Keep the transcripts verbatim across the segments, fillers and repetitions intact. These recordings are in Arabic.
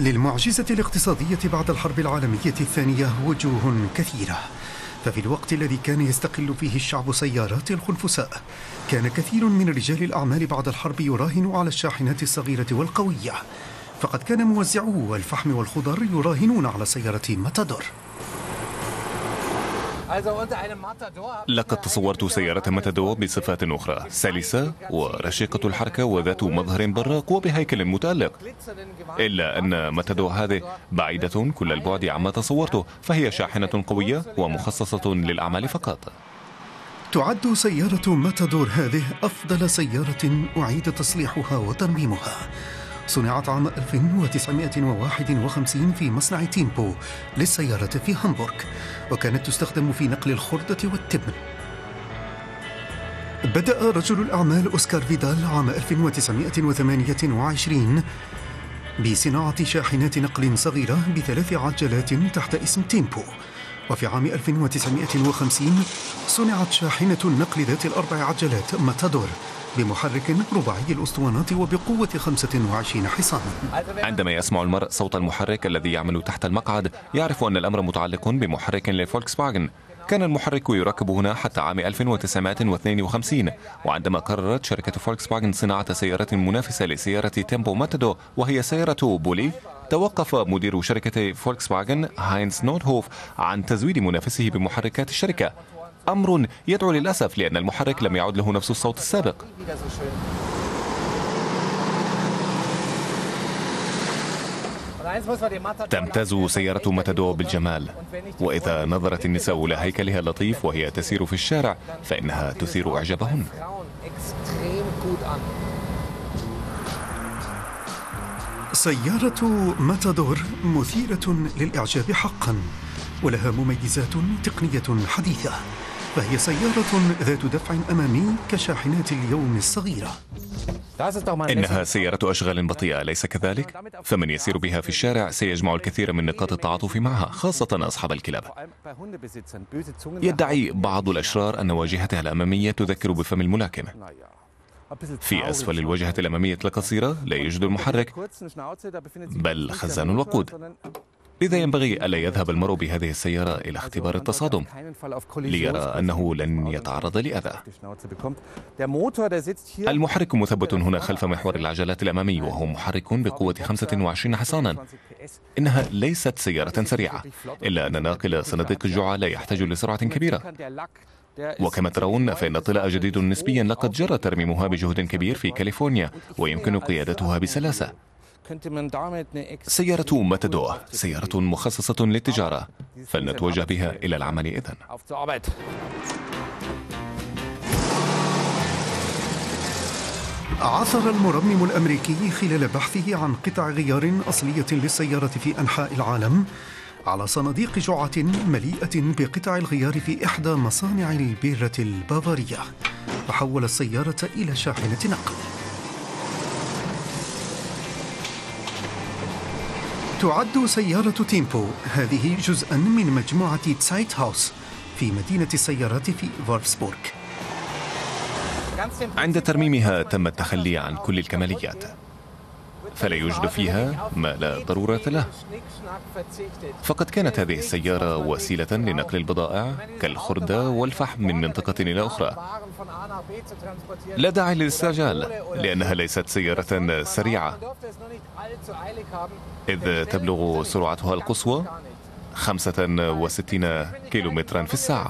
للمعجزة الاقتصادية بعد الحرب العالمية الثانية وجوه كثيرة، ففي الوقت الذي كان يستقل فيه الشعب سيارات الخنفساء، كان كثير من رجال الأعمال بعد الحرب يراهن على الشاحنات الصغيرة والقوية، فقد كان موزعو الفحم والخضر يراهنون على سيارة ماتادور. لقد تصورت سيارة ماتادور بصفات أخرى، سلسة ورشيقة الحركة وذات مظهر براق وبهيكل متألق، إلا أن ماتادور هذه بعيدة كل البعد عما تصورته، فهي شاحنة قوية ومخصصة للأعمال فقط. تعد سيارة ماتادور هذه أفضل سيارة أعيد تصليحها وترميمها. صنعت عام ألف وتسعمائة وواحد وخمسين في مصنع تيمبو للسيارة في هامبورغ، وكانت تستخدم في نقل الخردة والتبن. بدأ رجل الأعمال أوسكار فيدال عام ألف وتسعمائة وثمانية وعشرين بصناعة شاحنات نقل صغيرة بثلاث عجلات تحت اسم تيمبو، وفي عام ألف وتسعمائة وخمسين صنعت شاحنة النقل ذات الأربع عجلات ماتادور بمحرك رباعي الأسطوانات وبقوة خمسة وعشرين حصانا. عندما يسمع المرء صوت المحرك الذي يعمل تحت المقعد يعرف أن الأمر متعلق بمحرك لفولكس فاجن. كان المحرك يركب هنا حتى عام ألف وتسعمائة واثنين وخمسين، وعندما قررت شركة فولكس فاجن صناعة سيارة منافسة لسيارة تيمبو ماتادور وهي سيارة بولي، توقف مدير شركة فولكس فاجن هاينز نوتهوف عن تزويد منافسه بمحركات الشركة، أمر يدعو للأسف لأن المحرك لم يعد له نفس الصوت السابق. تمتاز سيارة ماتادور بالجمال، وإذا نظرت النساء إلى هيكلها اللطيف وهي تسير في الشارع فإنها تثير إعجابهن. سيارة ماتادور مثيرة للإعجاب حقا، ولها مميزات تقنية حديثة، فهي سيارة ذات دفع أمامي كشاحنات اليوم الصغيرة. إنها سيارة أشغال بطيئة، أليس كذلك؟ فمن يسير بها في الشارع سيجمع الكثير من نقاط التعاطف معها، خاصة أصحاب الكلاب. يدعي بعض الأشرار أن واجهتها الأمامية تذكر بفم الملاكم. في أسفل الواجهة الأمامية القصيرة لا يوجد المحرك بل خزان الوقود، لذا ينبغي ألا يذهب المرء بهذه السيارة إلى اختبار التصادم ليرى أنه لن يتعرض لأذى. المحرك مثبت هنا خلف محور العجلات الأمامي، وهو محرك بقوة خمسة وعشرين حصانا. إنها ليست سيارة سريعة، إلا أن ناقل صناديق الجوع لا يحتاج لسرعة كبيرة، وكما ترون فإن الطلاء جديد نسبيا لقد جرى ترميمها بجهد كبير في كاليفورنيا ويمكن قيادتها بسلاسة. سيارة ماتادور سيارة مخصصة للتجارة، فلنتوجه بها إلى العمل إذن. عثر المرمم الأمريكي خلال بحثه عن قطع غيار أصلية للسيارة في أنحاء العالم على صناديق جعة مليئة بقطع الغيار في إحدى مصانع البيرة البافارية، وحول السيارة إلى شاحنة نقل. تعد سيارة تيمبو هذه جزءاً من مجموعة تسايت هاوس في مدينة السيارات في فولفسبورغ. عند ترميمها تم التخلي عن كل الكماليات، فلا يوجد فيها ما لا ضرورة له، فقد كانت هذه السيارة وسيلة لنقل البضائع كالخردة والفحم من منطقة إلى أخرى. لا داعي للاستعجال لأنها ليست سيارة سريعة، إذ تبلغ سرعتها القصوى خمسة وستين كيلومترا في الساعة.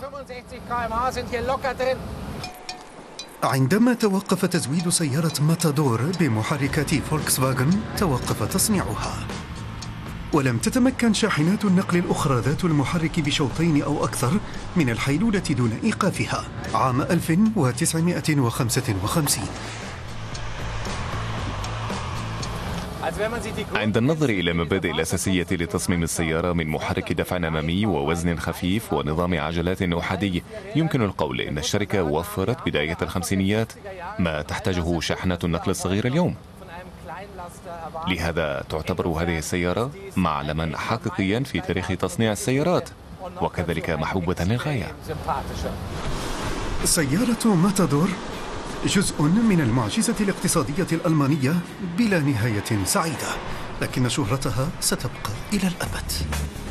عندما توقف تزويد سيارة ماتادور بمحركات فولكس فاجن توقف تصنيعها، ولم تتمكن شاحنات النقل الأخرى ذات المحرك بشوطين أو أكثر من الحيلولة دون إيقافها عام ألف وتسعمائة وخمسة وخمسين. عند النظر إلى المبادئ الأساسية لتصميم السيارة من محرك دفع أمامي ووزن خفيف ونظام عجلات أحادي، يمكن القول إن الشركة وفرت بداية الخمسينيات ما تحتاجه شاحنات النقل الصغيرة اليوم. لهذا تعتبر هذه السيارة معلما حقيقيا في تاريخ تصنيع السيارات، وكذلك محبوبة للغاية. سيارة ماتادور جزء من المعجزة الاقتصادية الألمانية بلا نهاية سعيدة، لكن شهرتها ستبقى إلى الأبد.